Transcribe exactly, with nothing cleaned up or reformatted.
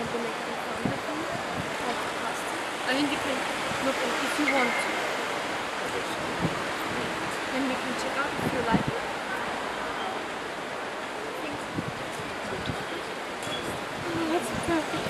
want to make a film with me, like plastic. I mean, you can look at if you want to. Then we can check out if you like it. Thanks. Oh, that's perfect.